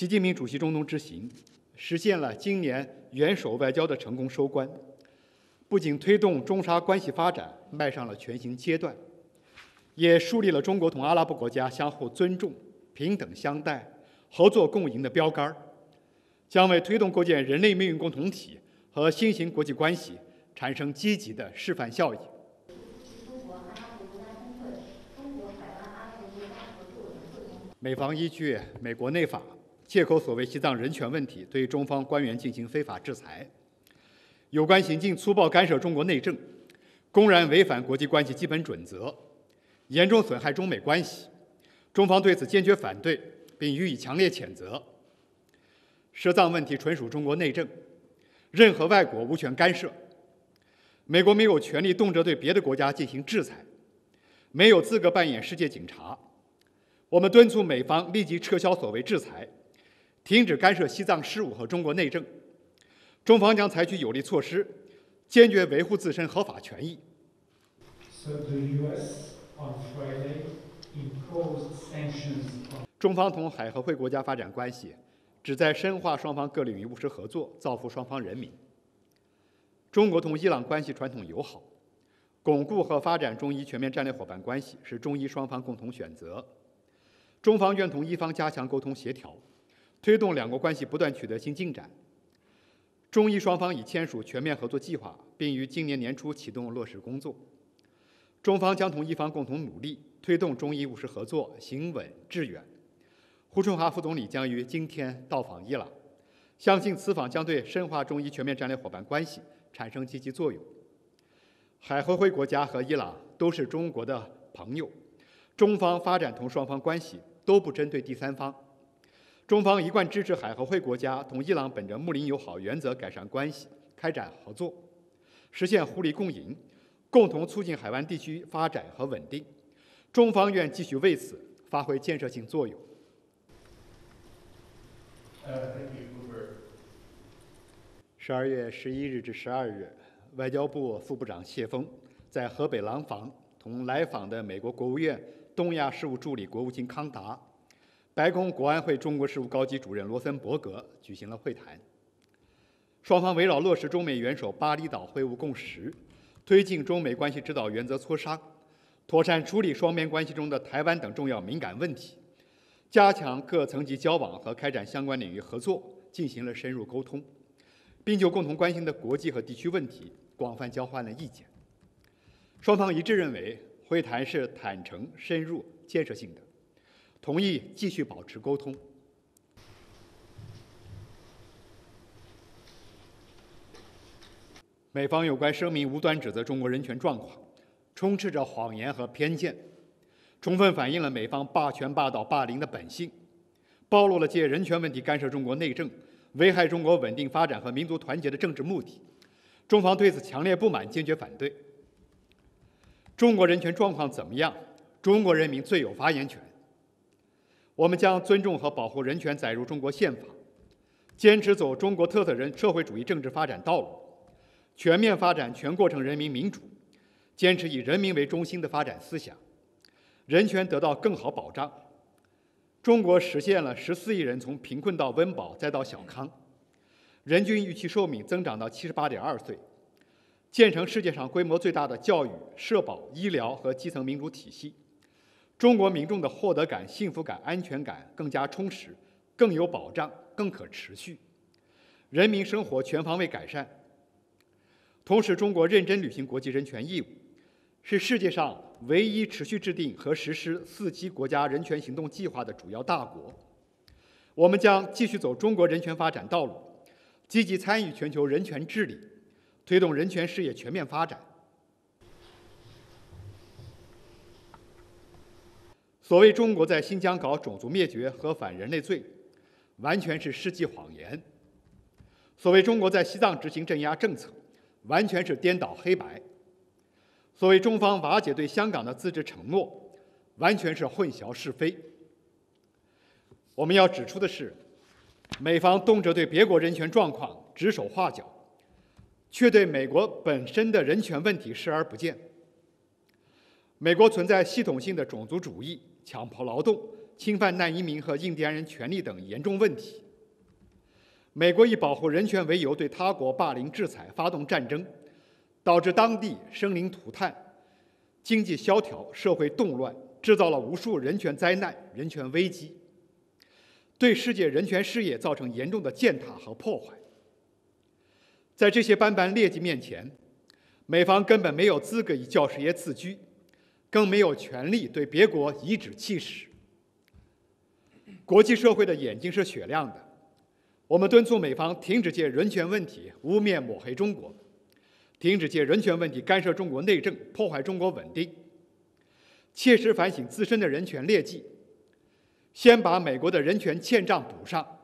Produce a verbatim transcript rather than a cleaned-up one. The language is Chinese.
习近平主席中东之行，实现了今年元首外交的成功收官，不仅推动中沙关系发展迈上了全新阶段，也树立了中国同阿拉伯国家相互尊重、平等相待、合作共赢的标杆，将为推动构建人类命运共同体和新型国际关系产生积极的示范效益。美方依据美国内法，借口所谓西藏人权问题，对中方官员进行非法制裁。有关行径粗暴干涉中国内政，公然违反国际关系基本准则，严重损害中美关系。中方对此坚决反对，并予以强烈谴责。涉藏问题纯属中国内政，任何外国无权干涉。美国没有权利动辄对别的国家进行制裁，没有资格扮演世界警察。我们敦促美方立即撤销所谓制裁，停止干涉西藏事务和中国内政。中方将采取有力措施，坚决维护自身合法权益。中方同海合会国家发展关系，旨在深化双方各领域务实合作，造福双方人民。中国同伊朗关系传统友好，巩固和发展中伊全面战略伙伴关系是中伊双方共同选择。中方愿同伊方加强沟通协调，推动两国关系不断取得新进展。中伊双方已签署全面合作计划，并于今年年初启动落实工作。中方将同伊方共同努力，推动中伊务实合作行稳致远。胡春华副总理将于今天到访伊朗，相信此访将对深化中伊全面战略伙伴关系产生积极作用。海合会国家和伊朗都是中国的朋友，中方发展同双方关系都不针对第三方。中方一贯支持海合会国家同伊朗本着睦邻友好原则改善关系，开展合作，实现互利共赢，共同促进海湾地区发展和稳定。中方愿继续为此发挥建设性作用。十二月十一日至十二日，外交部副部长谢锋在河北廊坊同来访的美国国务院东亚事务助理国务卿康达、白宫国安会中国事务高级主任罗森伯格举行了会谈。双方围绕落实中美元首巴厘岛会晤共识，推进中美关系指导原则磋商，妥善处理双边关系中的台湾等重要敏感问题，加强各层级交往和开展相关领域合作进行了深入沟通，并就共同关心的国际和地区问题广泛交换了意见。双方一致认为，会谈是坦诚、深入、建设性的，同意继续保持沟通。美方有关声明无端指责中国人权状况，充斥着谎言和偏见，充分反映了美方霸权、霸道、霸凌的本性，暴露了借人权问题干涉中国内政、危害中国稳定发展和民族团结的政治目的。中方对此强烈不满，坚决反对。中国人权状况怎么样？中国人民最有发言权。我们将尊重和保护人权载入中国宪法，坚持走中国特色人社会主义政治发展道路，全面发展全过程人民民主，坚持以人民为中心的发展思想，人权得到更好保障。中国实现了十四亿人从贫困到温饱再到小康，人均预期寿命增长到七十八点二岁，建成世界上规模最大的教育、社保、医疗和基层民主体系。中国民众的获得感、幸福感、安全感更加充实，更有保障，更可持续，人民生活全方位改善。同时，中国认真履行国际人权义务，是世界上唯一持续制定和实施四期国家人权行动计划的主要大国。我们将继续走中国人权发展道路，积极参与全球人权治理，推动人权事业全面发展。所谓中国在新疆搞种族灭绝和反人类罪，完全是世纪谎言；所谓中国在西藏执行镇压政策，完全是颠倒黑白；所谓中方瓦解对香港的自治承诺，完全是混淆是非。我们要指出的是，美方动辄对别国人权状况指手画脚，却对美国本身的人权问题视而不见。美国存在系统性的种族主义、强迫劳动、 侵犯难移民和印第安人权利等严重问题。美国以保护人权为由对他国霸凌制裁，发动战争，导致当地生灵涂炭、经济萧条、社会动乱，制造了无数人权灾难、人权危机，对世界人权事业造成严重的践踏和破坏。在这些斑斑劣迹面前，美方根本没有资格以教师爷自居，更没有权利对别国颐指气使。国际社会的眼睛是雪亮的，我们敦促美方停止借人权问题污蔑抹黑中国，停止借人权问题干涉中国内政，破坏中国稳定，切实反省自身的人权劣迹，先把美国的人权欠账补上，